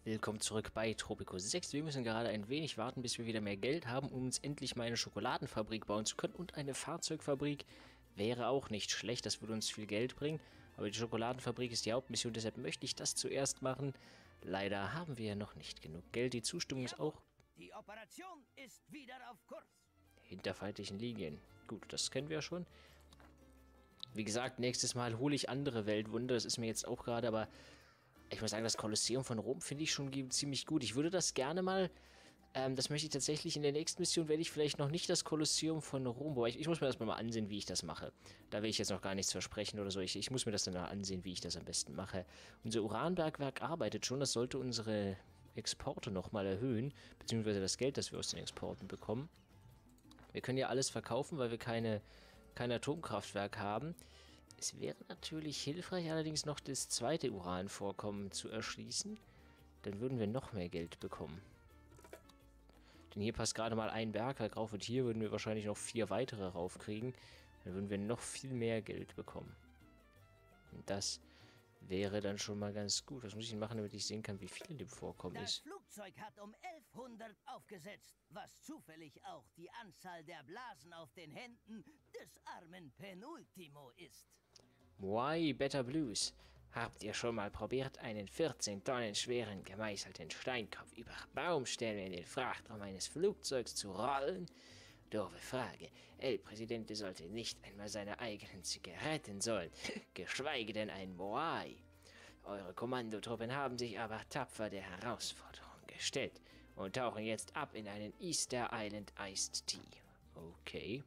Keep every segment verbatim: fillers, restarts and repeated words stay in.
Willkommen zurück bei Tropico sechs. Wir müssen gerade ein wenig warten, bis wir wieder mehr Geld haben, um uns endlich mal eine Schokoladenfabrik bauen zu können. Und eine Fahrzeugfabrik wäre auch nicht schlecht, das würde uns viel Geld bringen. Aber die Schokoladenfabrik ist die Hauptmission, deshalb möchte ich das zuerst machen. Leider haben wir ja noch nicht genug Geld. Die Zustimmung ist auch... Die Operation ist wieder auf Kurs. Hinter feindlichen Linien. Gut, das kennen wir ja schon. Wie gesagt, nächstes Mal hole ich andere Weltwunder. Das ist mir jetzt auch gerade, aber... Ich muss sagen, das Kolosseum von Rom finde ich schon ziemlich gut. Ich würde das gerne mal, ähm, das möchte ich tatsächlich in der nächsten Mission, werde ich vielleicht noch nicht das Kolosseum von Rom, aber ich, ich muss mir das mal ansehen, wie ich das mache. Da will ich jetzt noch gar nichts versprechen oder so. Ich, ich muss mir das dann mal ansehen, wie ich das am besten mache. Unser Uranbergwerk arbeitet schon, das sollte unsere Exporte nochmal erhöhen, beziehungsweise das Geld, das wir aus den Exporten bekommen. Wir können ja alles verkaufen, weil wir keine, kein Atomkraftwerk haben. Es wäre natürlich hilfreich, allerdings noch das zweite Uranvorkommen zu erschließen. Dann würden wir noch mehr Geld bekommen. Denn hier passt gerade mal ein Bergwerk rauf und hier würden wir wahrscheinlich noch vier weitere raufkriegen. Dann würden wir noch viel mehr Geld bekommen. Und das wäre dann schon mal ganz gut. Was muss ich denn machen, damit ich sehen kann, wie viel in dem Vorkommen Das ist? Flugzeug hat um elfhundert aufgesetzt, was zufällig auch die Anzahl der Blasen auf den Händen des armen Penultimo ist. Why Better Blues? Habt ihr schon mal probiert, einen vierzehn Tonnen schweren gemeißelten Steinkopf über Baumstämme in den Frachtraum eines Flugzeugs zu rollen? Doofe Frage. El Presidente sollte nicht einmal seine eigenen Zigaretten sollen, geschweige denn ein Moai. Eure Kommandotruppen haben sich aber tapfer der Herausforderung gestellt und tauchen jetzt ab in einen Easter Island Iced Tea. Okay.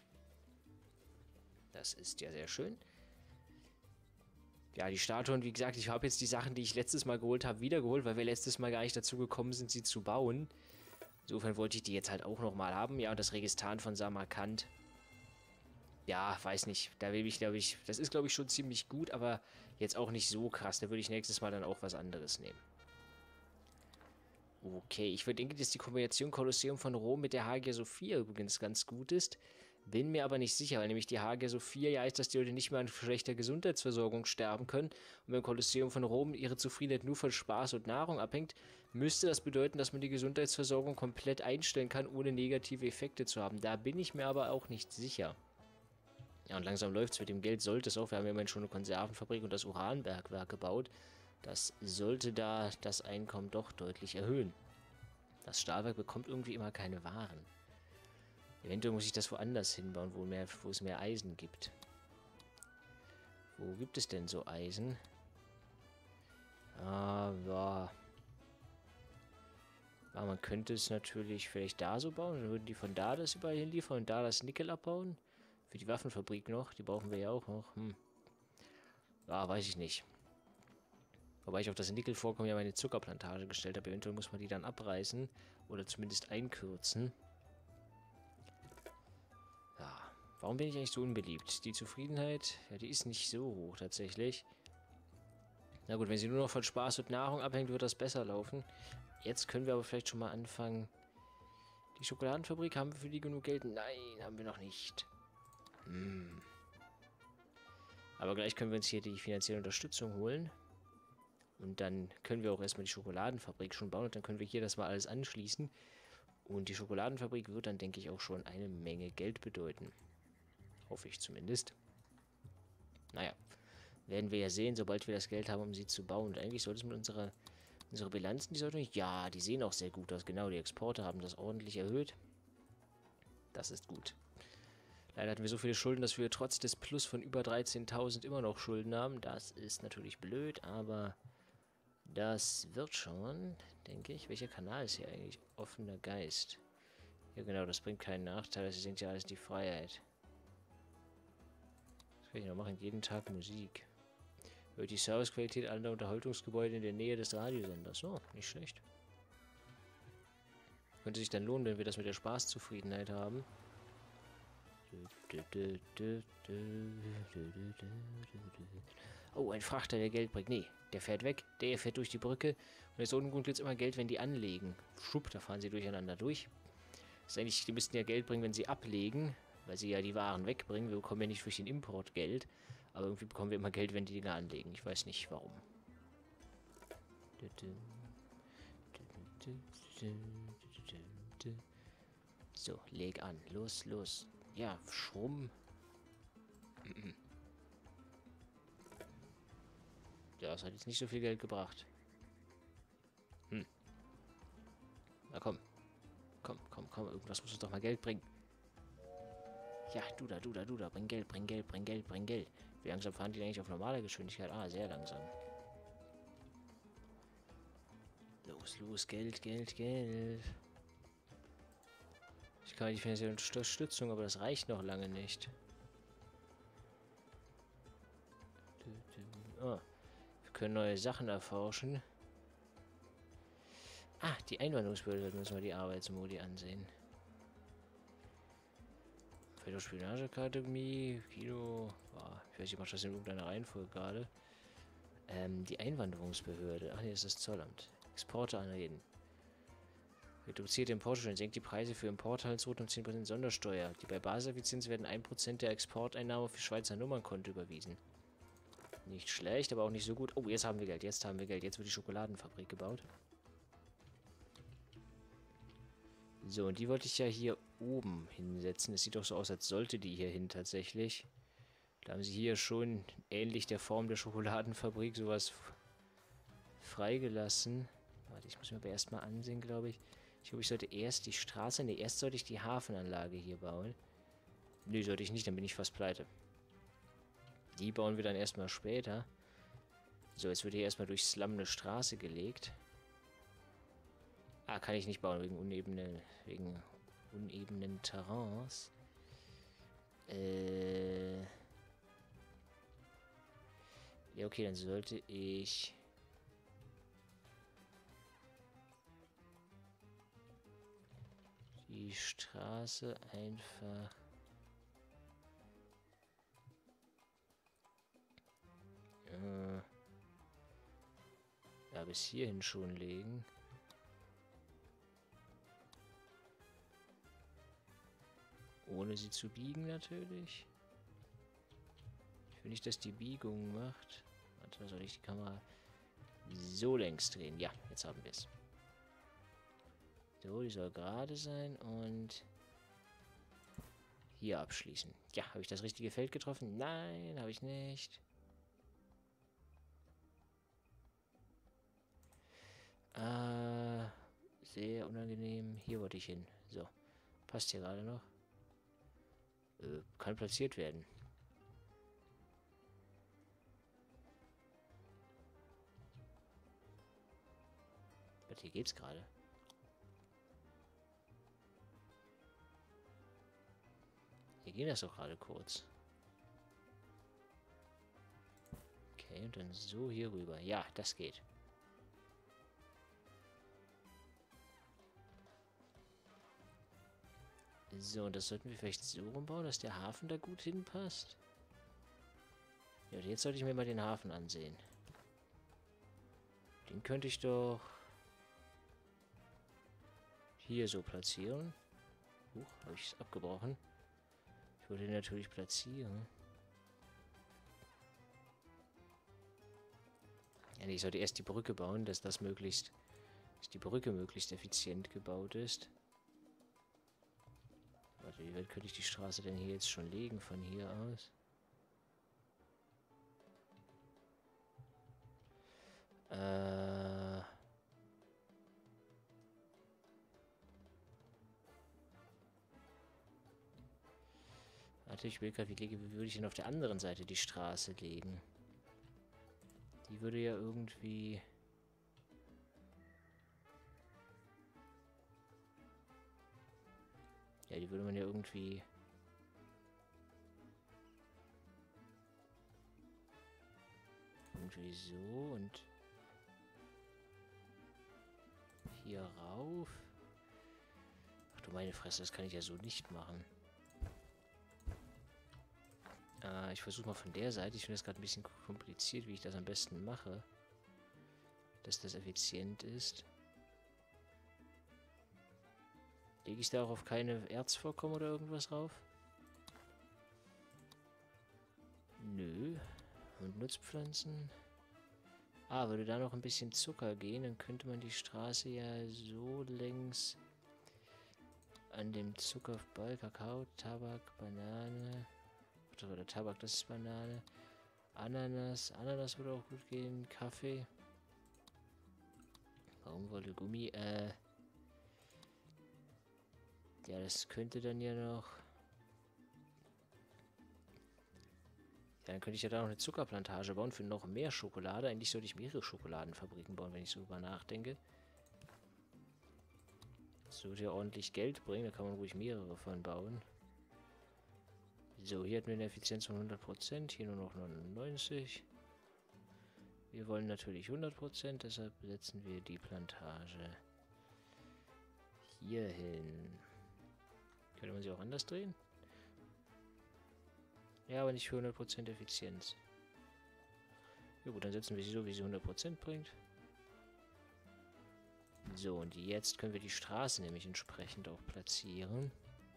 Das ist ja sehr schön. Ja, die Statuen, wie gesagt, ich habe jetzt die Sachen, die ich letztes Mal geholt habe, wiedergeholt, weil wir letztes Mal gar nicht dazu gekommen sind, sie zu bauen. Insofern wollte ich die jetzt halt auch nochmal haben. Ja, und das Registan von Samarkand. Ja, weiß nicht. Da will ich, glaube ich, das ist, glaube ich, schon ziemlich gut, aber jetzt auch nicht so krass. Da würde ich nächstes Mal dann auch was anderes nehmen. Okay, ich denke, dass die Kombination Kolosseum von Rom mit der Hagia Sophia übrigens ganz gut ist. Bin mir aber nicht sicher, weil nämlich die Hagia Sophia ja heißt, dass die Leute nicht mehr an schlechter Gesundheitsversorgung sterben können. Und beim Kolosseum von Rom ihre Zufriedenheit nur von Spaß und Nahrung abhängt, müsste das bedeuten, dass man die Gesundheitsversorgung komplett einstellen kann, ohne negative Effekte zu haben. Da bin ich mir aber auch nicht sicher. Ja, und langsam läuft es mit dem Geld, sollte es auch. Wir haben ja immerhin schon eine Konservenfabrik und das Uranbergwerk gebaut. Das sollte da das Einkommen doch deutlich erhöhen. Das Stahlwerk bekommt irgendwie immer keine Waren. Eventuell muss ich das woanders hinbauen, wo, mehr, wo es mehr Eisen gibt. Wo gibt es denn so Eisen? Ah, ja. Ja, man könnte es natürlich vielleicht da so bauen. Dann würden die von da das überall hinliefern und da das Nickel abbauen. Für die Waffenfabrik noch. Die brauchen wir ja auch noch. Hm. Ja, weiß ich nicht. Wobei ich auf das Nickelvorkommen ja meine Zuckerplantage gestellt habe. Eventuell muss man die dann abreißen. Oder zumindest einkürzen. Ja, warum bin ich eigentlich so unbeliebt? Die Zufriedenheit, ja, die ist nicht so hoch tatsächlich. Na gut, wenn sie nur noch von Spaß und Nahrung abhängt, wird das besser laufen. Jetzt können wir aber vielleicht schon mal anfangen. Die Schokoladenfabrik, haben wir für die genug Geld? Nein, haben wir noch nicht. Hm. Aber gleich können wir uns hier die finanzielle Unterstützung holen. Und dann können wir auch erstmal die Schokoladenfabrik schon bauen. Und dann können wir hier das mal alles anschließen. Und die Schokoladenfabrik wird dann, denke ich, auch schon eine Menge Geld bedeuten. Hoffe ich zumindest. Naja, werden wir ja sehen, sobald wir das Geld haben, um sie zu bauen. Und eigentlich sollte es mit unserer unsere Bilanzen, die sollten nicht... Ja, die sehen auch sehr gut aus. Genau, die Exporte haben das ordentlich erhöht. Das ist gut. Leider hatten wir so viele Schulden, dass wir trotz des Plus von über dreizehntausend immer noch Schulden haben. Das ist natürlich blöd, aber... Das wird schon, denke ich. Welcher Kanal ist hier eigentlich? Offener Geist. Ja genau, das bringt keinen Nachteil. Das singt ja alles die Freiheit. Was kann ich noch machen? Jeden Tag Musik. Hört die Servicequalität aller Unterhaltungsgebäude in der Nähe des Radiosenders. Oh, nicht schlecht. Könnte sich dann lohnen, wenn wir das mit der Spaßzufriedenheit haben. Oh, ein Frachter, der Geld bringt. Nee, der fährt weg. Der fährt durch die Brücke. Und jetzt unten gibt es immer Geld, wenn die anlegen. Schupp, da fahren sie durcheinander durch. Das ist eigentlich, die müssten ja Geld bringen, wenn sie ablegen. Weil sie ja die Waren wegbringen. Wir bekommen ja nicht durch den Import Geld. Aber irgendwie bekommen wir immer Geld, wenn die Dinger anlegen. Ich weiß nicht, warum. So, leg an. Los, los. Ja, Schrumm. Ja, das hat jetzt nicht so viel Geld gebracht. Hm. Na komm. Komm, komm, komm. Irgendwas muss uns doch mal Geld bringen. Ja, du da, du da, du da. Bring Geld, bring Geld, bring Geld, bring Geld. Wie langsam fahren die eigentlich auf normaler Geschwindigkeit? Ah, sehr langsam. Los, los, Geld, Geld, Geld. Ich kann die finanzielle Unterstützung, aber das reicht noch lange nicht. Oh, wir können neue Sachen erforschen. Ah, die Einwanderungsbehörde, müssen wir die Arbeitsmodi ansehen. Spionageakademie, Kino. Oh, ich weiß nicht, ich mache das in irgendeiner Reihenfolge gerade. Ähm, die Einwanderungsbehörde. Ach nee, das ist das Zollamt. Exporte anreden. Reduziert Importsteuern, senkt die Preise für Importhandelsrouten um zehn Prozent Sondersteuer. Die bei Basiseffizienz werden ein Prozent der Exporteinnahme für Schweizer Nummernkonto überwiesen. Nicht schlecht, aber auch nicht so gut. Oh, jetzt haben wir Geld, jetzt haben wir Geld. Jetzt wird die Schokoladenfabrik gebaut. So, und die wollte ich ja hier oben hinsetzen. Es sieht doch so aus, als sollte die hier hin tatsächlich. Da haben sie hier schon ähnlich der Form der Schokoladenfabrik sowas freigelassen. Warte, ich muss mir aber erstmal ansehen, glaube ich. Ich glaube, ich sollte erst die Straße... Ne, erst sollte ich die Hafenanlage hier bauen. Ne, sollte ich nicht, dann bin ich fast pleite. Die bauen wir dann erstmal später. So, jetzt wird hier erstmal durch Slum eine Straße gelegt. Ah, kann ich nicht bauen, wegen unebenen, wegen unebenen Terrains. Äh... Ja, okay, dann sollte ich... die Straße einfach... Äh, ja, bis hierhin schon legen. Ohne sie zu biegen natürlich. Ich will nicht, dass die Biegung macht. Warte, soll ich die Kamera so längs drehen? Ja, jetzt haben wir es. So, die soll gerade sein und hier abschließen. Ja, habe ich das richtige Feld getroffen? Nein, habe ich nicht. Äh, sehr unangenehm. Hier wollte ich hin. So, passt hier gerade noch. Äh, kann platziert werden. Warte, hier geht's gerade. Hier ging das doch gerade kurz. Okay, und dann so hier rüber. Ja, das geht. So, und das sollten wir vielleicht so rumbauen, dass der Hafen da gut hinpasst. Ja, jetzt sollte ich mir mal den Hafen ansehen. Den könnte ich doch hier so platzieren. Huch, habe ich es abgebrochen. Ich wollte ihn natürlich platzieren. Ja, nee, ich sollte erst die Brücke bauen, dass das möglichst, dass die Brücke möglichst effizient gebaut ist. Warte, wie weit könnte ich die Straße denn hier jetzt schon legen von hier aus? Äh... Warte, ich will gerade, wie, lege, wie würde ich denn auf der anderen Seite die Straße legen? Die würde ja irgendwie... Ja, die würde man ja irgendwie... Irgendwie so und... hier rauf. Ach du meine Fresse, das kann ich ja so nicht machen. Äh, ich versuche mal von der Seite. Ich finde das gerade ein bisschen kompliziert, wie ich das am besten mache. Dass das effizient ist. Lege ich da auch auf keine Erzvorkommen oder irgendwas drauf? Nö. Und Nutzpflanzen? Ah, würde da noch ein bisschen Zucker gehen, dann könnte man die Straße ja so längs an dem Zucker vorbei. Kakao, Tabak, Banane. Oder Tabak, das ist Banane. Ananas. Ananas würde auch gut gehen. Kaffee. Baumwolle, Gummi. Äh. Ja, das könnte dann ja noch. Ja, dann könnte ich ja da noch eine Zuckerplantage bauen für noch mehr Schokolade. Eigentlich sollte ich mehrere Schokoladenfabriken bauen, wenn ich so drüber nachdenke. Das würde ja ordentlich Geld bringen, da kann man ruhig mehrere von bauen. So, hier hatten wir eine Effizienz von hundert Prozent, hier nur noch neunundneunzig. Wir wollen natürlich hundert Prozent, deshalb setzen wir die Plantage hier hin. Könnte man sie auch anders drehen? Ja, aber nicht für hundert Prozent Effizienz. Ja gut, dann setzen wir sie so, wie sie hundert Prozent bringt. So, und jetzt können wir die Straße nämlich entsprechend auch platzieren.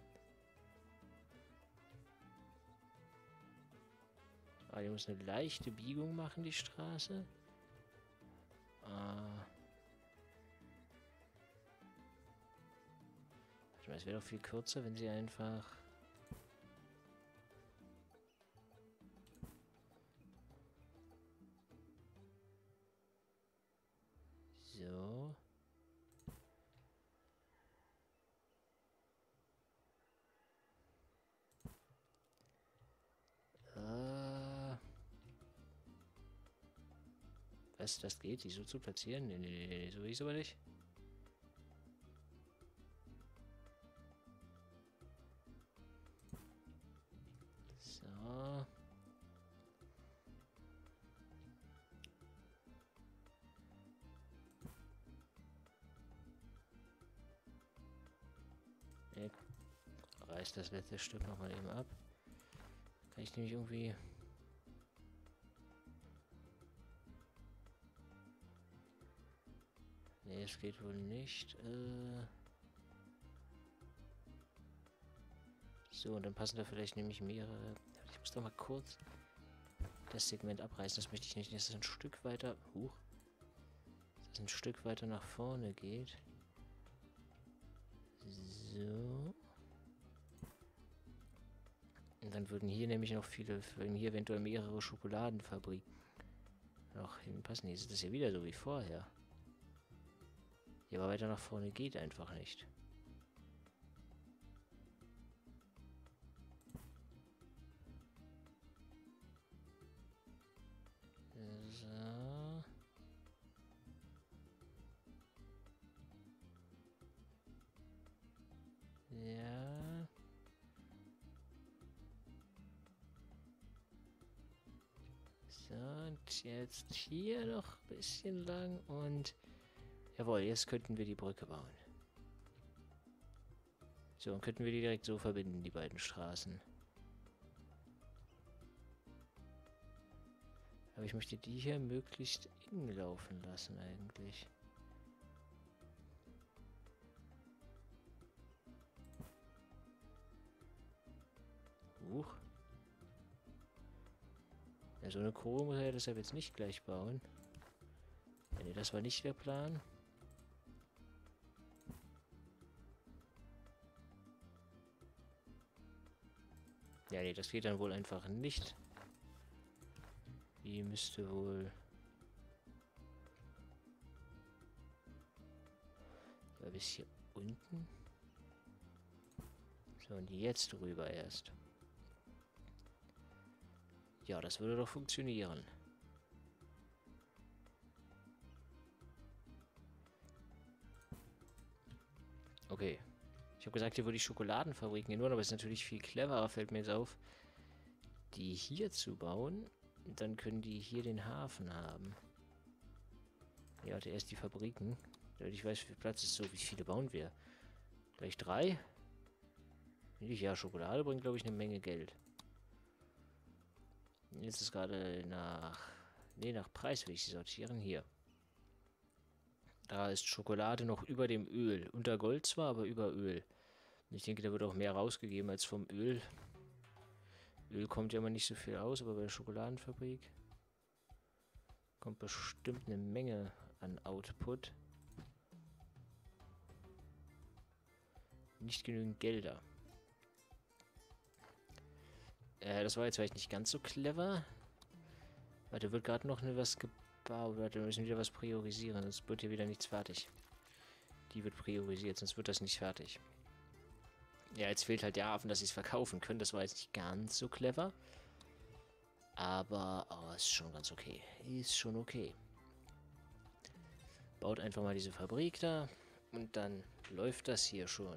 Ah, die muss eine leichte Biegung machen, die Straße. Ah. Es wäre doch viel kürzer, wenn sie einfach... So. Äh. Was, das geht, die so zu platzieren? Nee, nee, nee, nee, so ist aber nicht. So. Nee, reißt das letzte Stück nochmal eben ab. Kann ich nämlich irgendwie... Nee, es geht wohl nicht. Äh so, und dann passen da vielleicht nämlich mehrere... Ich muss doch mal kurz das Segment abreißen. Das möchte ich nicht, dass es ein Stück weiter... Huch. Dass es ein Stück weiter nach vorne geht. So. Und dann würden hier nämlich noch viele... Würden hier eventuell mehrere Schokoladenfabriken noch hinpassen. Hier ist das ja wieder so wie vorher. Ja, aber weiter nach vorne geht einfach nicht. So. Ja. So, und jetzt hier noch ein bisschen lang und... Jawohl, jetzt könnten wir die Brücke bauen. So, und könnten wir die direkt so verbinden, die beiden Straßen. Aber ich möchte die hier möglichst eng laufen lassen eigentlich. Huch. Ja, so eine Kurve muss er ja deshalb jetzt nicht gleich bauen. Ja, nee, das war nicht der Plan. Ja, nee, das geht dann wohl einfach nicht. Die müsste wohl... Ja, bis hier unten. So, und jetzt rüber erst. Ja, das würde doch funktionieren. Okay. Ich habe gesagt, hier würde ich Schokoladenfabriken hin, aber es ist natürlich viel cleverer, fällt mir jetzt auf, die hier zu bauen. Und dann können die hier den Hafen haben. Ja, warte, erst die Fabriken. Damit ich weiß, wie viel Platz ist, so wie viele bauen wir. Gleich drei? Ja, Schokolade bringt, glaube ich, eine Menge Geld. Jetzt ist gerade nach... Ne, nach Preis will ich sie sortieren. Hier. Da ist Schokolade noch über dem Öl. Unter Gold zwar, aber über Öl. Und ich denke, da wird auch mehr rausgegeben als vom Öl. Öl kommt ja immer nicht so viel aus, aber bei der Schokoladenfabrik Kommt bestimmt eine Menge an Output. Nicht genügend Gelder. Äh, das war jetzt vielleicht nicht ganz so clever. Warte, wird gerade noch ne was gebaut. Warte, wir müssen wieder was priorisieren, sonst wird hier wieder nichts fertig. Die wird priorisiert, sonst wird das nicht fertig. Ja, jetzt fehlt halt der Hafen, dass sie es verkaufen können. Das war jetzt nicht ganz so clever. Aber, oh, ist schon ganz okay. Ist schon okay. Baut einfach mal diese Fabrik da. Und dann läuft das hier schon.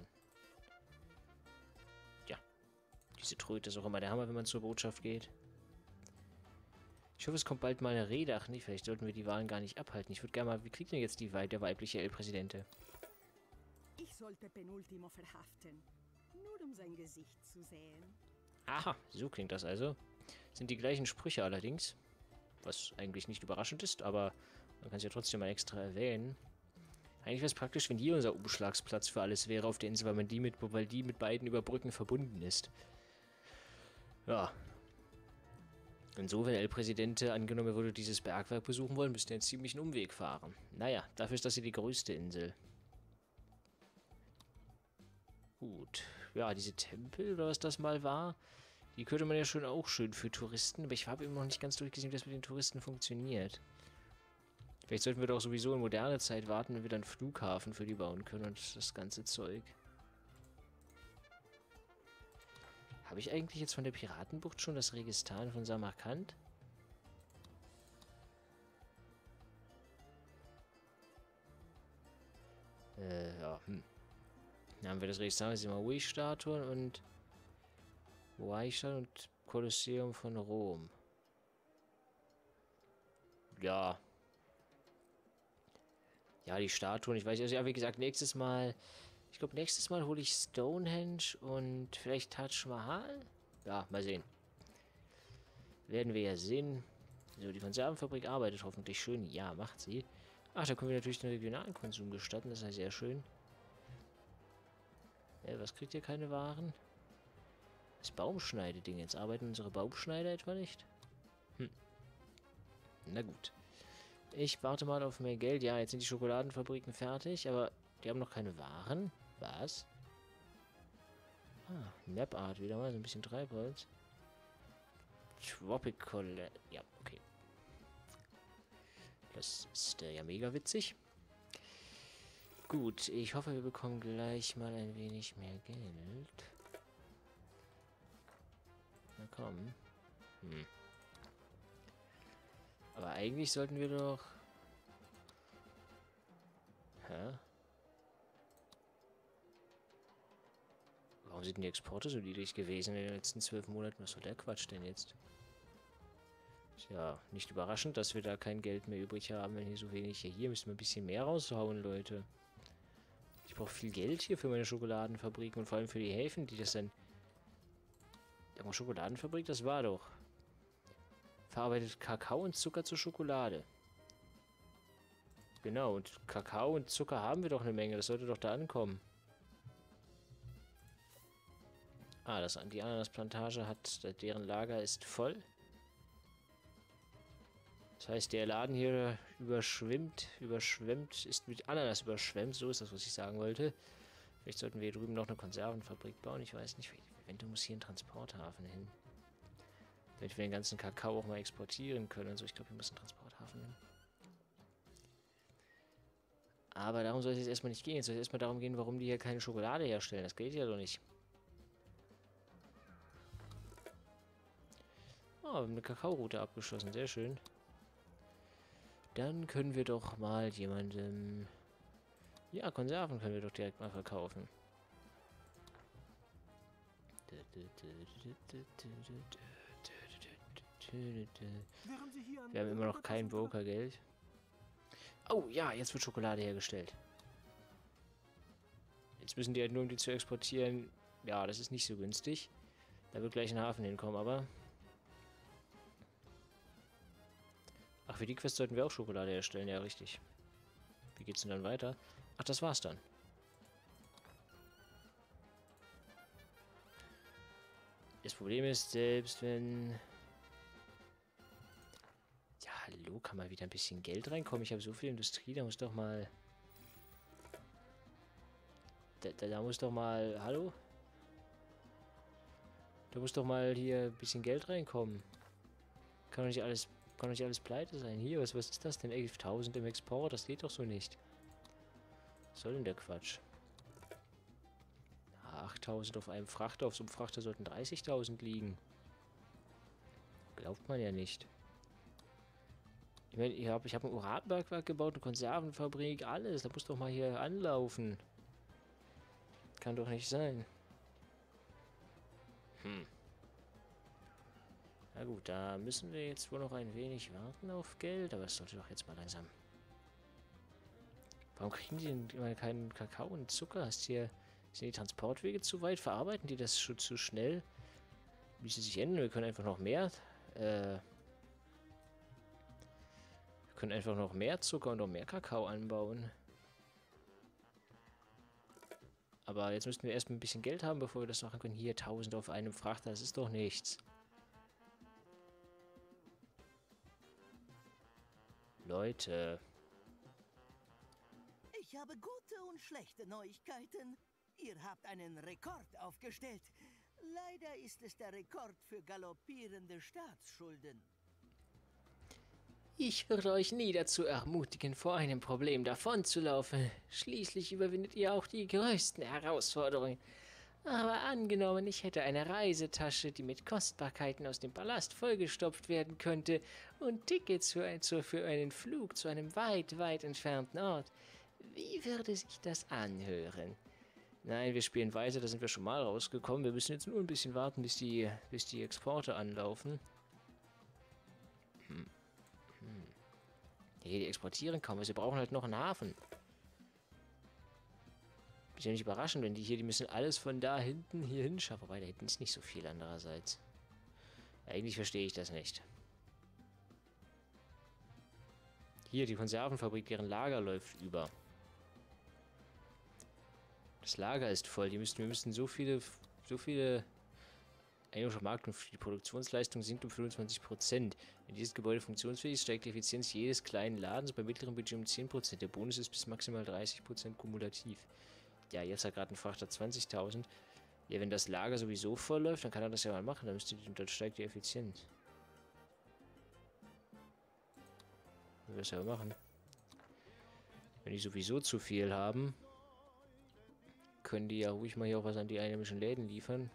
Ja. Diese Tröte ist auch immer der Hammer, wenn man zur Botschaft geht. Ich hoffe, es kommt bald mal eine Rede. Ach nee, vielleicht sollten wir die Wahlen gar nicht abhalten. Ich würde gerne mal... Wie kriegt denn jetzt die, der weibliche El-Präsidente? Ich sollte Penultimo verhaften. Nur um sein Gesicht zu sehen. Aha, so klingt das also. Sind die gleichen Sprüche allerdings. Was eigentlich nicht überraschend ist, aber man kann es ja trotzdem mal extra erwähnen. Eigentlich wäre es praktisch, wenn hier unser Umschlagsplatz für alles wäre auf der Insel, weil man die mit, weil die mit beiden über Brücken verbunden ist. Ja. Und so, wenn El Presidente angenommen würde, dieses Bergwerk besuchen wollen, müsste er einen ziemlichen Umweg fahren. Naja, dafür ist das hier die größte Insel. Gut. Ja, diese Tempel, oder was das mal war, die könnte man ja schon auch schön für Touristen, aber ich habe eben noch nicht ganz durchgesehen, wie das mit den Touristen funktioniert. Vielleicht sollten wir doch sowieso in moderne Zeit warten, wenn wir dann einen Flughafen für die bauen können und das ganze Zeug. Habe ich eigentlich jetzt von der Piratenbucht schon das Registan von Samarkand? Äh, ja, hm. Dann haben wir das Registan, das sind immer Ui-Statuen und Ui-Statuen und Kolosseum von Rom. Ja. Ja, die Statuen, ich weiß, also ja, wie gesagt, nächstes Mal, ich glaube, nächstes Mal hole ich Stonehenge und vielleicht Taj Mahal? Ja, mal sehen. Werden wir ja sehen. So, die Konservenfabrik arbeitet hoffentlich schön. Ja, macht sie. Ach, da können wir natürlich den regionalen Konsum gestatten, das ist ja sehr schön. Äh, was kriegt ihr keine Waren? Das Baumschneideding. Jetzt arbeiten unsere Baumschneider etwa nicht? Hm. Na gut. Ich warte mal auf mehr Geld. Ja, jetzt sind die Schokoladenfabriken fertig, aber die haben noch keine Waren. Was? Ah, Map Art wieder mal. So ein bisschen Treibholz. Tropical. Ja, okay. Das ist äh, ja mega witzig. Gut, ich hoffe, wir bekommen gleich mal ein wenig mehr Geld. Na komm. Hm. Aber eigentlich sollten wir doch... Hä? Warum sind denn die Exporte so niedrig gewesen in den letzten zwölf Monaten? Was soll der Quatsch denn jetzt? Ist ja nicht überraschend, dass wir da kein Geld mehr übrig haben, wenn hier so wenig... Ja, hier müssen wir ein bisschen mehr raushauen, Leute. Ich brauche viel Geld hier für meine Schokoladenfabrik und vor allem für die Häfen, die das dann... Aber Schokoladenfabrik, das war doch. Verarbeitet Kakao und Zucker zur Schokolade. Genau, und Kakao und Zucker haben wir doch eine Menge. Das sollte doch da ankommen. Ah, das, die Ananasplantage hat, deren Lager ist voll. Das heißt, der Laden hier überschwemmt, überschwemmt, ist mit Ananas überschwemmt. So ist das, was ich sagen wollte. Vielleicht sollten wir hier drüben noch eine Konservenfabrik bauen. Ich weiß nicht, eventuell muss hier ein Transporthafen hin. Damit wir den ganzen Kakao auch mal exportieren können und so. Ich glaube, wir müssen einen Transporthafen hin. Aber darum soll es jetzt erstmal nicht gehen. Jetzt soll es erstmal darum gehen, warum die hier keine Schokolade herstellen. Das geht ja doch nicht. Oh, wir haben eine Kakaoroute abgeschlossen. Sehr schön. Dann können wir doch mal jemandem... Ja, Konserven können wir doch direkt mal verkaufen. Wir haben immer noch kein Brokergeld. Oh ja, jetzt wird Schokolade hergestellt. Jetzt müssen die halt nur, um die zu exportieren. Ja, das ist nicht so günstig. Da wird gleich ein Hafen hinkommen, aber... Ach, für die Quest sollten wir auch Schokolade herstellen. Ja, richtig. Wie geht's denn dann weiter? Ach, das war's dann. Das Problem ist, selbst wenn... Ja, hallo, kann mal wieder ein bisschen Geld reinkommen? Ich habe so viel Industrie, da muss doch mal... Da, da, da muss doch mal... Hallo? Da muss doch mal hier ein bisschen Geld reinkommen. Kann doch nicht alles, kann doch nicht alles pleite sein. Hier, was, was ist das denn? elftausend im Export, das geht doch so nicht. Was soll denn der Quatsch? achttausend auf einem Frachter, auf so einem Frachter sollten dreißigtausend liegen. Glaubt man ja nicht. Ich meine, ich habe ich hab ein Uranbergwerk gebaut, eine Konservenfabrik, alles. Da muss doch mal hier anlaufen. Kann doch nicht sein. Hm. Na gut, da müssen wir jetzt wohl noch ein wenig warten auf Geld, aber es sollte doch jetzt mal langsam. Warum kriegen die denn immer keinen Kakao und Zucker? Hast hier, sind die Transportwege zu weit? Verarbeiten die das schon zu schnell? Wie sie sich ändern? Wir können einfach noch mehr, äh, wir können einfach noch mehr Zucker und noch mehr Kakao anbauen. Aber jetzt müssten wir erstmal ein bisschen Geld haben, bevor wir das machen können. Hier, tausend auf einem Frachter, das ist doch nichts. Leute. Ich habe gute und schlechte Neuigkeiten. Ihr habt einen Rekord aufgestellt. Leider ist es der Rekord für galoppierende Staatsschulden. Ich würde euch nie dazu ermutigen, vor einem Problem davonzulaufen. Schließlich überwindet ihr auch die größten Herausforderungen. Aber angenommen, ich hätte eine Reisetasche, die mit Kostbarkeiten aus dem Palast vollgestopft werden könnte und Tickets für, ein, für einen Flug zu einem weit, weit entfernten Ort. Wie würde sich das anhören? Nein, wir spielen weiter, da sind wir schon mal rausgekommen. Wir müssen jetzt nur ein bisschen warten, bis die, bis die Exporte anlaufen. Hm. Hm. Nee, die exportieren kaum, also wir brauchen halt noch einen Hafen. Ist ja nicht überraschend, wenn die hier, die müssen alles von da hinten hier hinschaffen. Wobei, da hinten ist nicht so viel andererseits. Eigentlich verstehe ich das nicht. Hier, die Konservenfabrik, deren Lager läuft über. Das Lager ist voll. Die müssen, wir müssen so viele, so viele... Einheimischen Markt und die Produktionsleistung sinkt um fünfundzwanzig Prozent. Wenn dieses Gebäude funktionsfähig ist, steigt die Effizienz jedes kleinen Ladens bei mittlerem Budget um zehn Prozent. Der Bonus ist bis maximal dreißig Prozent kumulativ. Ja, jetzt hat gerade ein Frachter zwanzigtausend. Ja, wenn das Lager sowieso voll läuft, dann kann er das ja mal machen. Dann, müsste die, dann steigt die Effizienz. Wir das ja machen. Wenn die sowieso zu viel haben, können die ja ruhig mal hier auch was an die einheimischen Läden liefern.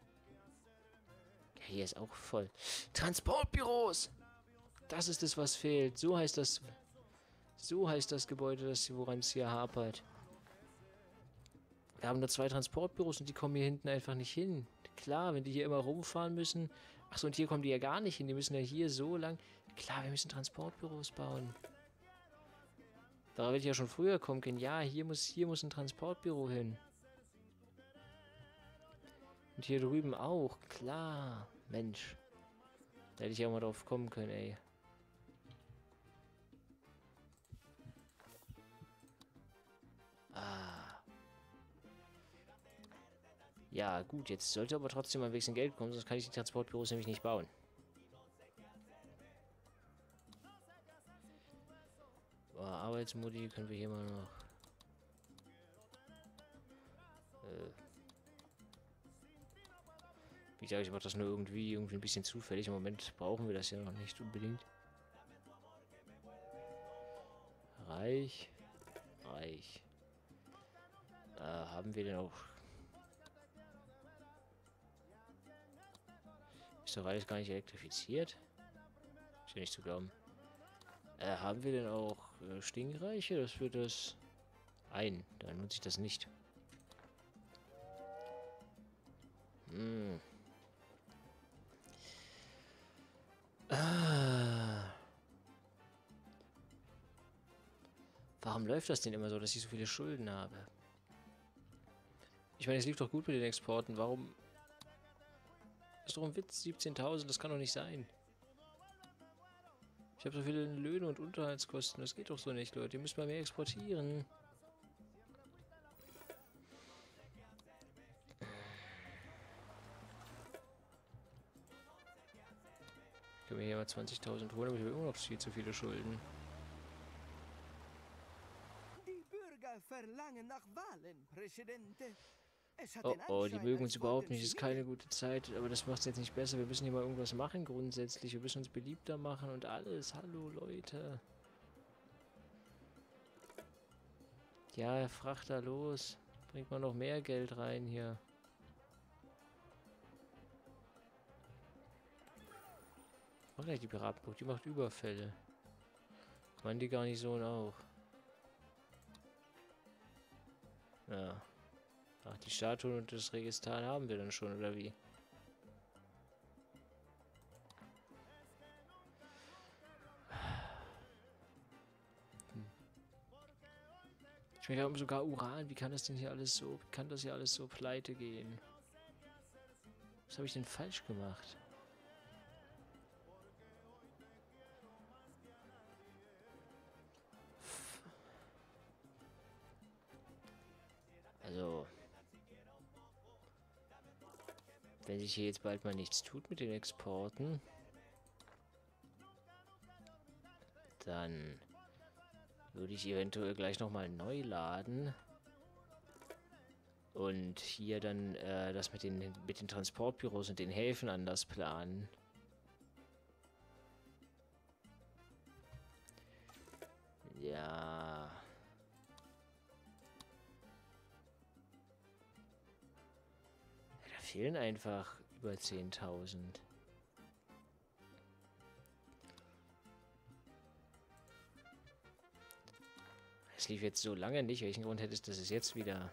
Ja, hier ist auch voll. Transportbüros! Das ist es, was fehlt. So heißt das. So heißt das Gebäude, das, woran es hier hapert. Wir haben nur zwei Transportbüros und die kommen hier hinten einfach nicht hin. Klar, wenn die hier immer rumfahren müssen. Achso, und hier kommen die ja gar nicht hin. Die müssen ja hier so lang. Klar, wir müssen Transportbüros bauen. Da hätte ich ja schon früher kommen können. Ja, hier muss, hier muss ein Transportbüro hin. Und hier drüben auch. Klar. Mensch. Da hätte ich ja mal drauf kommen können, ey. Ah. Ja, gut. Jetzt sollte aber trotzdem mal ein bisschen Geld kommen, sonst kann ich die Transportbüros nämlich nicht bauen. Oh, Arbeitsmodi können wir hier mal noch... Äh... Wie gesagt, ich mache das nur irgendwie, irgendwie ein bisschen zufällig. Im Moment brauchen wir das ja noch nicht unbedingt. Reich. Reich. Äh, haben wir denn auch... Ist doch alles gar nicht elektrifiziert? Ist ja nicht zu glauben. Äh, haben wir denn auch äh, Stinkreiche? Das wird das... Ein. Dann nutze ich das nicht. Hm. Ah. Warum läuft das denn immer so, dass ich so viele Schulden habe? Ich meine, es lief doch gut mit den Exporten. Warum? Das ist doch ein Witz. siebzehntausend, das kann doch nicht sein. Ich habe so viele Löhne und Unterhaltskosten. Das geht doch so nicht, Leute. Ihr müsst mal mehr exportieren. kann mir hier mal zwanzigtausend holen, aber ich habe immer noch viel zu viele Schulden. Die Bürger verlangen nach Wahlen, Präsidente. Es hat Oh den oh, die Anschein, mögen als uns überhaupt wollten nicht. sie Es ist keine wählen. gute Zeit, aber das macht es jetzt nicht besser. Wir müssen hier mal irgendwas machen grundsätzlich. Wir müssen uns beliebter machen und alles. Hallo Leute. Ja, Frachter los. Bringt mal noch mehr Geld rein hier. Macht gleich die Piratenburg, die macht Überfälle. Meinen die Garnison auch. Ja. Ach, die Statuen und das Registan haben wir dann schon, oder wie? Hm. Ich habe sogar Uran. Wie kann das denn hier alles so, wie kann das hier alles so pleite gehen? Was habe ich denn falsch gemacht? Also, wenn sich hier jetzt bald mal nichts tut mit den Exporten, dann würde ich eventuell gleich nochmal neu laden und hier dann äh, das mit den, mit den Transportbüros und den Häfen anders planen. Ja. Da fehlen einfach über zehntausend. Es lief jetzt so lange nicht. Welchen Grund hätte es, dass es jetzt wieder...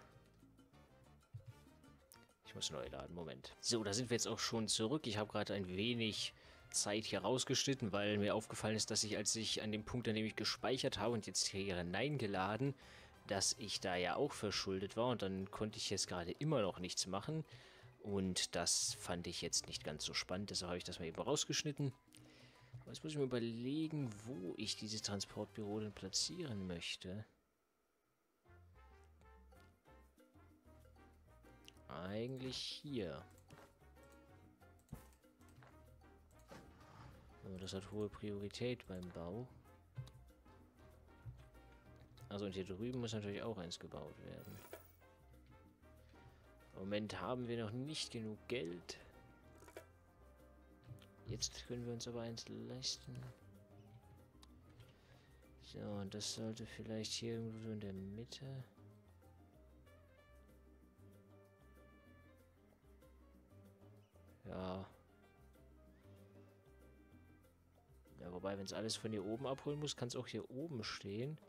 Ich muss neu laden, Moment. So, da sind wir jetzt auch schon zurück. Ich habe gerade ein wenig Zeit hier rausgeschnitten, weil mir aufgefallen ist, dass ich, als ich an dem Punkt, an dem ich gespeichert habe und jetzt hier hineingeladen, dass ich da ja auch verschuldet war und dann konnte ich jetzt gerade immer noch nichts machen. Und das fand ich jetzt nicht ganz so spannend, deshalb habe ich das mal eben rausgeschnitten. Aber jetzt muss ich mir überlegen, wo ich dieses Transportbüro denn platzieren möchte. Eigentlich hier. Aber das hat hohe Priorität beim Bau. Also und hier drüben muss natürlich auch eins gebaut werden. Im Moment haben wir noch nicht genug Geld. Jetzt können wir uns aber eins leisten. So, und das sollte vielleicht hier irgendwo so in der Mitte. Ja. Ja, wobei, wenn es alles von hier oben abholen muss, kann es auch hier oben stehen.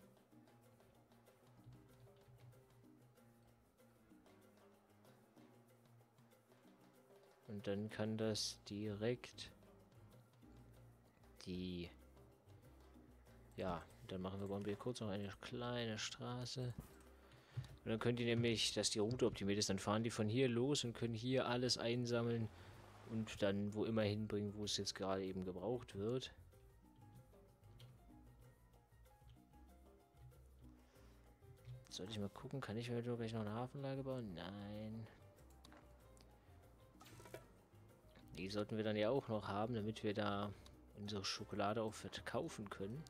Und dann kann das direkt die... Ja, dann machen wir, bauen wir kurz noch eine kleine Straße. Und dann könnt ihr nämlich, dass die Route optimiert ist, dann fahren die von hier los und können hier alles einsammeln und dann wo immer hinbringen, wo es jetzt gerade eben gebraucht wird. Sollte ich mal gucken, kann ich eventuell gleich noch eine Hafenlage bauen? Nein. Die sollten wir dann ja auch noch haben, damit wir da unsere Schokolade auch verkaufen können.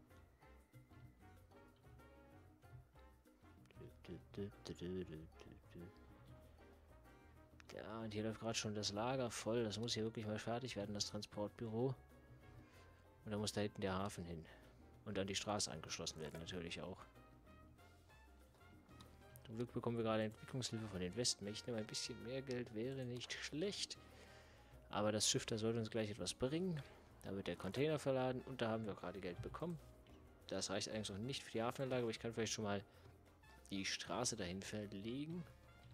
Ja, und hier läuft gerade schon das Lager voll. Das muss hier wirklich mal fertig werden, das Transportbüro. Und dann muss da hinten der Hafen hin. Und dann die Straße angeschlossen werden, natürlich auch. Zum Glück bekommen wir gerade Entwicklungshilfe von den Westmächten. Aber ein bisschen mehr Geld wäre nicht schlecht. Aber das Schiff, da sollte uns gleich etwas bringen. Da wird der Container verladen und da haben wir gerade Geld bekommen. Das reicht eigentlich noch nicht für die Hafenanlage, aber ich kann vielleicht schon mal die Straße dahin verlegen.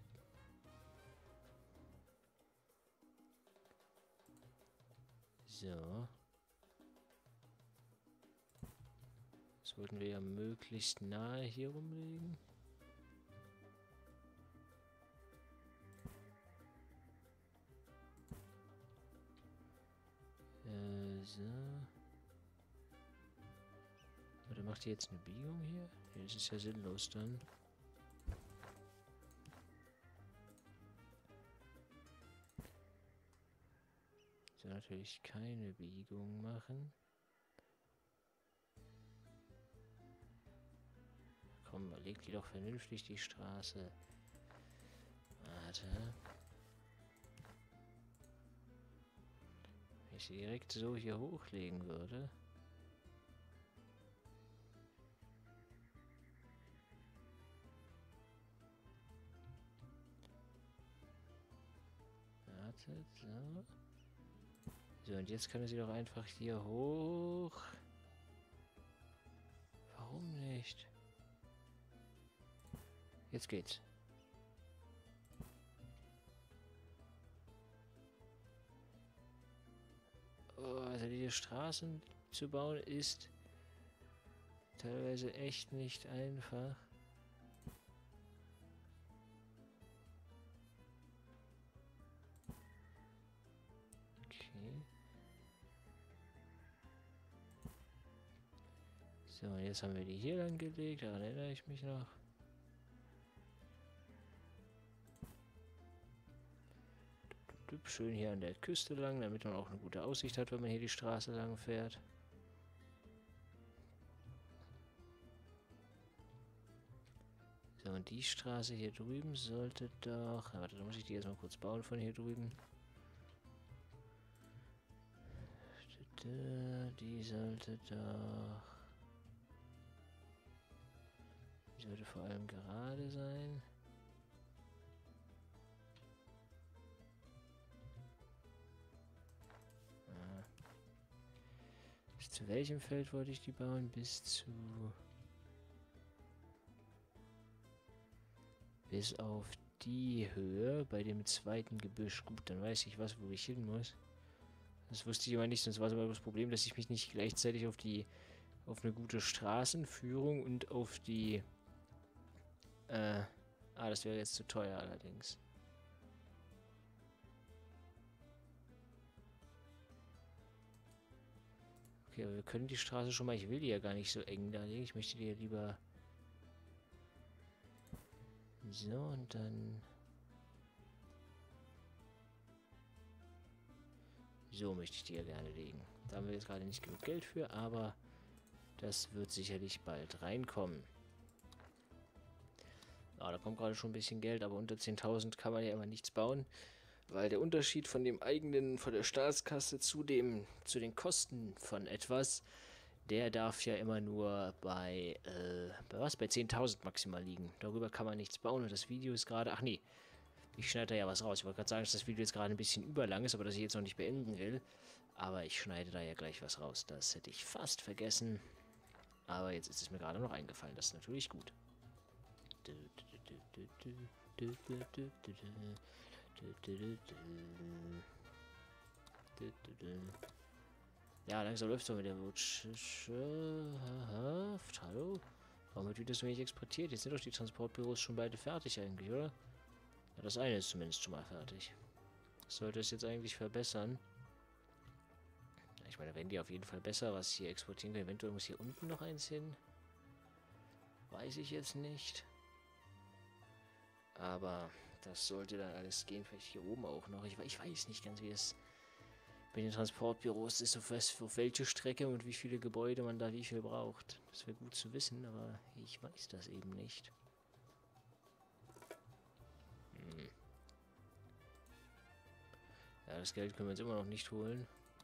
So. Das wollten wir ja möglichst nahe hier rumlegen. Äh, so. Oder macht ihr jetzt eine Biegung hier? Ja, das ist ja sinnlos dann. So, dann natürlich keine Biegung machen. Komm, leg die doch vernünftig die Straße. Warte. Wenn ich sie direkt so hier hochlegen würde. Wartet, so. So, und jetzt können wir sie doch einfach hier hoch. Warum nicht? Jetzt geht's. Oh, also diese Straßen zu bauen ist teilweise echt nicht einfach. Okay. So, und jetzt haben wir die hier lang gelegt, daran erinnere ich mich noch. Schön hier an der Küste lang, damit man auch eine gute Aussicht hat, wenn man hier die Straße lang fährt. So, und die Straße hier drüben sollte doch... Warte, da muss ich die erstmal kurz bauen von hier drüben. Die sollte doch... Die sollte vor allem gerade sein. Bis zu welchem Feld wollte ich die bauen? Bis zu... Bis auf die Höhe bei dem zweiten Gebüsch. Gut, dann weiß ich was, wo ich hin muss. Das wusste ich aber nicht, sonst war es aber das Problem, dass ich mich nicht gleichzeitig auf die... auf eine gute Straßenführung und auf die... Äh... Ah, das wäre jetzt zu teuer allerdings. Okay, aber wir können die Straße schon mal... Ich will die ja gar nicht so eng da legen. Ich möchte die ja lieber... So, und dann... So möchte ich die ja gerne legen. Da haben wir jetzt gerade nicht genug Geld für, aber... Das wird sicherlich bald reinkommen. Ja, da kommt gerade schon ein bisschen Geld, aber unter zehntausend kann man ja immer nichts bauen. Weil der Unterschied von dem eigenen, von der Staatskasse zu dem, zu den Kosten von etwas, der darf ja immer nur bei, äh, bei was? Bei zehntausend maximal liegen. Darüber kann man nichts bauen und das Video ist gerade, ach nee, ich schneide da ja was raus. Ich wollte gerade sagen, dass das Video jetzt gerade ein bisschen überlang ist, aber dass ich jetzt noch nicht beenden will. Aber ich schneide da ja gleich was raus. Das hätte ich fast vergessen. Aber jetzt ist es mir gerade noch eingefallen. Das ist natürlich gut. Ja, langsam läuft es doch mit der Wirtschaft. Hallo? Warum wird das noch nicht exportiert? Jetzt sind doch die Transportbüros schon beide fertig eigentlich, oder? Ja, das eine ist zumindest schon mal fertig. Das sollte es jetzt eigentlich verbessern. Ich meine, wenn die auf jeden Fall besser was hier exportieren können. Eventuell muss hier unten noch eins hin. Weiß ich jetzt nicht. Aber das sollte dann alles gehen. Vielleicht hier oben auch noch. Ich, ich weiß nicht ganz, wie es bei den Transportbüros ist, auf, was, auf welche Strecke und wie viele Gebäude man da wie viel braucht. Das wäre gut zu wissen, aber ich weiß das eben nicht. Hm. Ja, das Geld können wir uns immer noch nicht holen.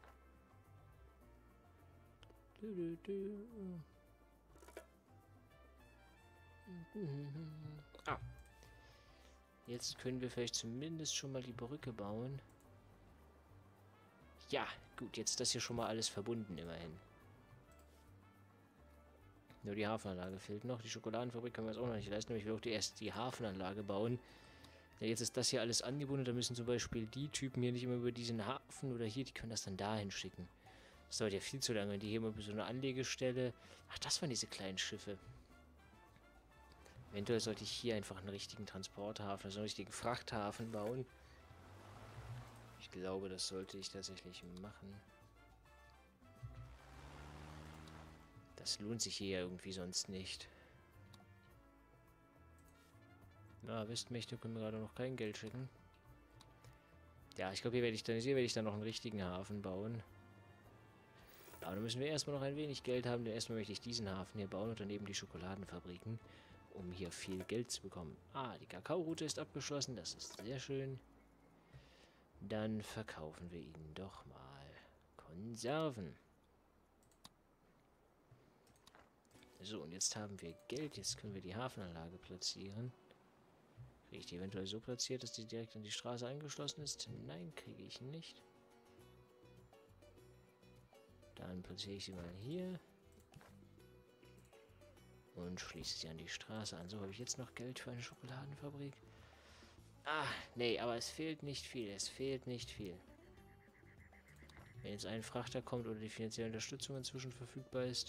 Du, du, du. Ah. Jetzt können wir vielleicht zumindest schon mal die Brücke bauen. Ja, gut, jetzt ist das hier schon mal alles verbunden, immerhin. Nur die Hafenanlage fehlt noch. Die Schokoladenfabrik können wir uns auch noch nicht leisten, aber ich will auch die, erst die Hafenanlage bauen. Ja, jetzt ist das hier alles angebunden, da müssen zum Beispiel die Typen hier nicht immer über diesen Hafen oder hier, die können das dann dahin schicken. Das dauert ja viel zu lange, wenn die hier immer über so eine Anlegestelle... Ach, das waren diese kleinen Schiffe. Eventuell sollte ich hier einfach einen richtigen Transporthafen, also einen richtigen Frachthafen bauen. Ich glaube, das sollte ich tatsächlich machen. Das lohnt sich hier irgendwie sonst nicht. Na, Westmächte können mir gerade noch kein Geld schicken. Ja, ich glaube, hier werde ich dann hier werde ich dann noch einen richtigen Hafen bauen. Aber da müssen wir erstmal noch ein wenig Geld haben, denn erstmal möchte ich diesen Hafen hier bauen und daneben die Schokoladenfabriken, um hier viel Geld zu bekommen. Ah, die Kakaoroute ist abgeschlossen, das ist sehr schön. Dann verkaufen wir ihnen doch mal Konserven. So, und jetzt haben wir Geld, jetzt können wir die Hafenanlage platzieren. Kriege ich die eventuell so platziert, dass die direkt an die Straße angeschlossen ist? Nein, kriege ich nicht. Dann platziere ich sie mal hier. Und schließe sie an die Straße an. So, habe ich jetzt noch Geld für eine Schokoladenfabrik? Ah, nee, aber es fehlt nicht viel. Es fehlt nicht viel. Wenn jetzt ein Frachter kommt oder die finanzielle Unterstützung inzwischen verfügbar ist.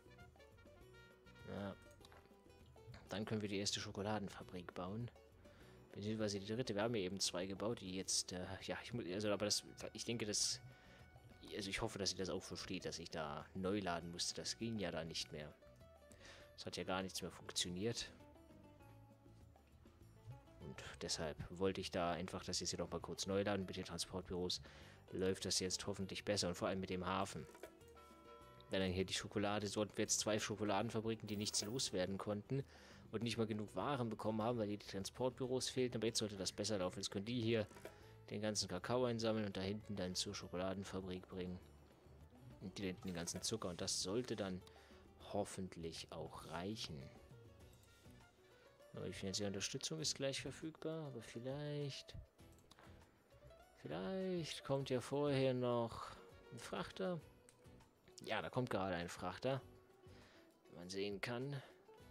Ja. Dann können wir die erste Schokoladenfabrik bauen. Beziehungsweise die dritte. Wir haben ja eben zwei gebaut, die jetzt, äh, ja, ich muss, also, aber das, ich denke, das, also ich hoffe, dass sie das auch versteht, dass ich da neu laden musste. Das ging ja da nicht mehr. Es hat ja gar nichts mehr funktioniert. Und deshalb wollte ich da einfach das jetzt hier noch mal kurz neu laden. Mit den Transportbüros läuft das jetzt hoffentlich besser und vor allem mit dem Hafen. Wenn dann hier die Schokolade, so hatten wir jetzt zwei Schokoladenfabriken, die nichts loswerden konnten und nicht mal genug Waren bekommen haben, weil hier die Transportbüros fehlten. Aber jetzt sollte das besser laufen. Jetzt können die hier den ganzen Kakao einsammeln und da hinten dann zur Schokoladenfabrik bringen. Und die hinten den ganzen Zucker. Und das sollte dann hoffentlich auch reichen. Die finanzielle Unterstützung ist gleich verfügbar, aber vielleicht... Vielleicht kommt ja vorher noch ein Frachter. Ja, da kommt gerade ein Frachter. Wie man sehen kann.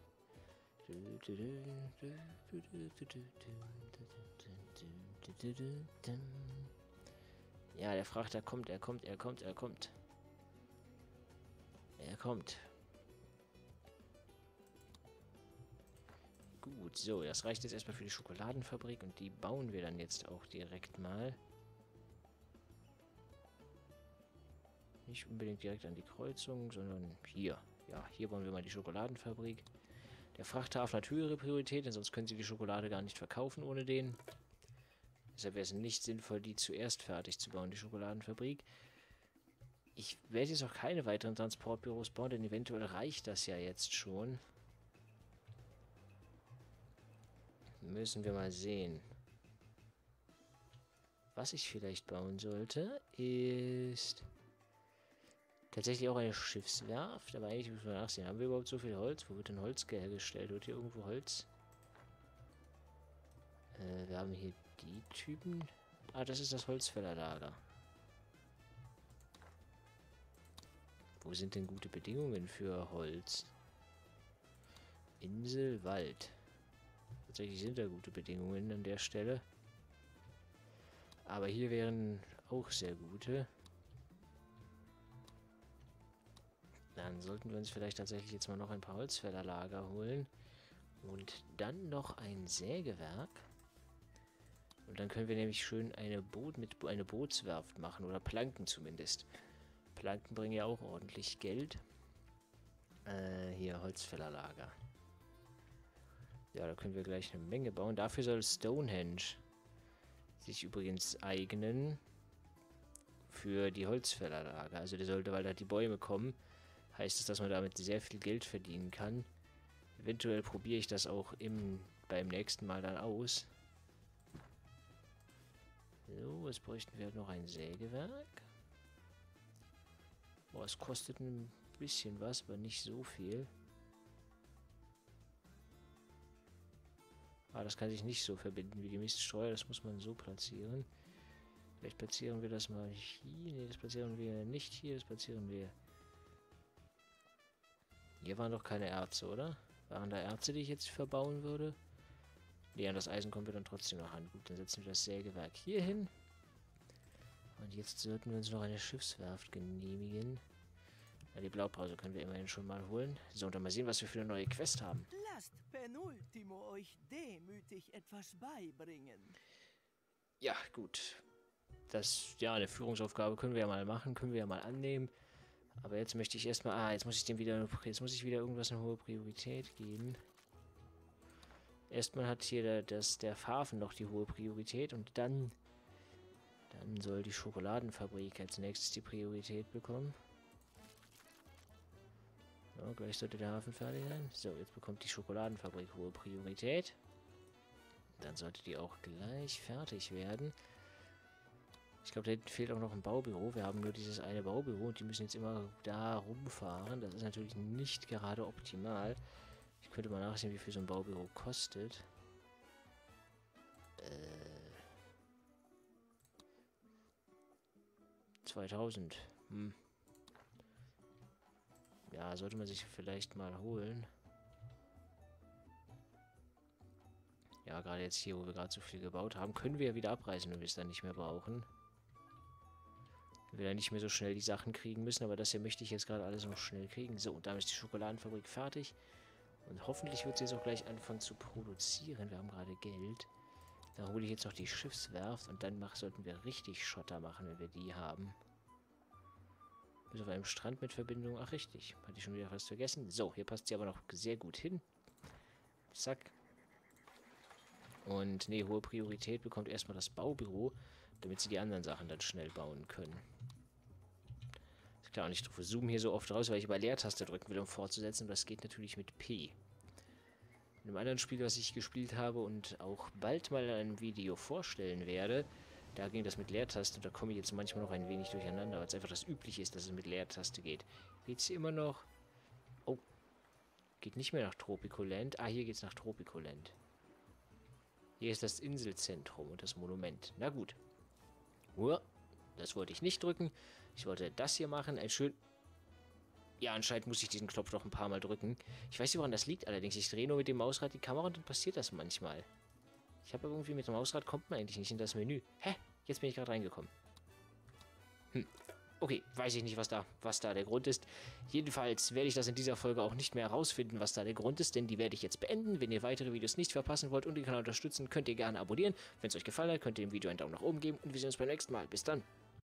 Ja, der Frachter kommt, er kommt, er kommt, er kommt. Er kommt. Gut, so, das reicht jetzt erstmal für die Schokoladenfabrik und die bauen wir dann jetzt auch direkt mal. Nicht unbedingt direkt an die Kreuzung, sondern hier. Ja, hier bauen wir mal die Schokoladenfabrik. Der Frachthafen hat höhere Priorität, denn sonst können sie die Schokolade gar nicht verkaufen ohne den. Deshalb wäre es nicht sinnvoll, die zuerst fertig zu bauen, die Schokoladenfabrik. Ich werde jetzt auch keine weiteren Transportbüros bauen, denn eventuell reicht das ja jetzt schon. Müssen wir mal sehen. Was ich vielleicht bauen sollte, ist tatsächlich auch eine Schiffswerft. Aber eigentlich müssen wir nachsehen, haben wir überhaupt so viel Holz? Wo wird denn Holz hergestellt? Wird hier irgendwo Holz? Äh, wir haben hier die Typen. Ah, das ist das Holzfällerlager. Wo sind denn gute Bedingungen für Holz? Insel, Wald. Tatsächlich sind da gute Bedingungen an der Stelle. Aber hier wären auch sehr gute. Dann sollten wir uns vielleicht tatsächlich jetzt mal noch ein paar Holzfällerlager holen. Und dann noch ein Sägewerk. Und dann können wir nämlich schön eine, Boot mit, eine Bootswerft machen. Oder Planken zumindest. Planken bringen ja auch ordentlich Geld. Äh, hier Holzfällerlager. Ja, da können wir gleich eine Menge bauen. Dafür soll Stonehenge sich übrigens eignen für die Holzfällerlager. Also der sollte, weil da die Bäume kommen, heißt es, dass man damit sehr viel Geld verdienen kann. Eventuell probiere ich das auch im, beim nächsten Mal dann aus. So, jetzt bräuchten wir halt noch ein Sägewerk. Boah, es kostet ein bisschen was, aber nicht so viel. Ah, das kann sich nicht so verbinden wie die Miststreuer. Das muss man so platzieren. Vielleicht platzieren wir das mal hier. Ne, das platzieren wir nicht hier. Das platzieren wir... Hier waren doch keine Erze, oder? Waren da Erze, die ich jetzt verbauen würde? Ne, an das Eisen kommen wir dann trotzdem noch an. Gut, dann setzen wir das Sägewerk hier hin. Und jetzt sollten wir uns noch eine Schiffswerft genehmigen. Ja, die Blaupause können wir immerhin schon mal holen. So, und dann mal sehen, was wir für eine neue Quest haben. Lasst Penultimo euch demütig etwas beibringen. Ja, gut. Das, ja, eine Führungsaufgabe können wir ja mal machen, können wir ja mal annehmen. Aber jetzt möchte ich erstmal, ah, jetzt muss ich dem wieder, jetzt muss ich wieder irgendwas eine hohe Priorität geben. Erstmal hat hier der, das, der Hafen noch die hohe Priorität und dann Dann soll die Schokoladenfabrik als nächstes die Priorität bekommen. So, gleich sollte der Hafen fertig sein. So, jetzt bekommt die Schokoladenfabrik hohe Priorität. Dann sollte die auch gleich fertig werden. Ich glaube, da hinten fehlt auch noch ein Baubüro. Wir haben nur dieses eine Baubüro und die müssen jetzt immer da rumfahren. Das ist natürlich nicht gerade optimal. Ich könnte mal nachsehen, wie viel so ein Baubüro kostet. Äh... zweitausend. Hm. Ja, sollte man sich vielleicht mal holen. Ja, gerade jetzt hier, wo wir gerade so viel gebaut haben, können wir ja wieder abreißen, wenn wir es dann nicht mehr brauchen. Wir dann nicht mehr so schnell die Sachen kriegen müssen, aber das hier möchte ich jetzt gerade alles noch schnell kriegen. So, und damit ist die Schokoladenfabrik fertig. Und hoffentlich wird sie jetzt auch gleich anfangen zu produzieren. Wir haben gerade Geld. Da hole ich jetzt noch die Schiffswerft und dann mach, sollten wir richtig Schotter machen, wenn wir die haben. Bis auf einem Strand mit Verbindung. Ach, richtig. Hatte ich schon wieder fast vergessen. So, hier passt sie aber noch sehr gut hin. Zack. Und, nee, hohe Priorität bekommt erstmal das Baubüro, damit sie die anderen Sachen dann schnell bauen können. Ist klar, und ich zoome hier so oft raus, weil ich über Leertaste drücken will, um fortzusetzen. Und das geht natürlich mit P. In einem anderen Spiel, was ich gespielt habe und auch bald mal in einem Video vorstellen werde, da ging das mit Leertaste und da komme ich jetzt manchmal noch ein wenig durcheinander, weil es einfach das Übliche ist, dass es mit Leertaste geht. Geht's hier immer noch? Oh. Geht nicht mehr nach Tropicoland. Ah, hier geht's nach Tropicoland. Hier ist das Inselzentrum und das Monument. Na gut. Uah, das wollte ich nicht drücken. Ich wollte das hier machen. Ein schön... Ja, anscheinend muss ich diesen Knopf noch ein paar Mal drücken. Ich weiß nicht, woran das liegt allerdings. Ich drehe nur mit dem Mausrad die Kamera und dann passiert das manchmal. Ich habe irgendwie mit dem Mausrad kommt man eigentlich nicht in das Menü. Hä? Jetzt bin ich gerade reingekommen. Hm. Okay, weiß ich nicht, was da, was da der Grund ist. Jedenfalls werde ich das in dieser Folge auch nicht mehr herausfinden, was da der Grund ist, denn die werde ich jetzt beenden. Wenn ihr weitere Videos nicht verpassen wollt und den Kanal unterstützen, könnt ihr gerne abonnieren. Wenn es euch gefallen hat, könnt ihr dem Video einen Daumen nach oben geben und wir sehen uns beim nächsten Mal. Bis dann.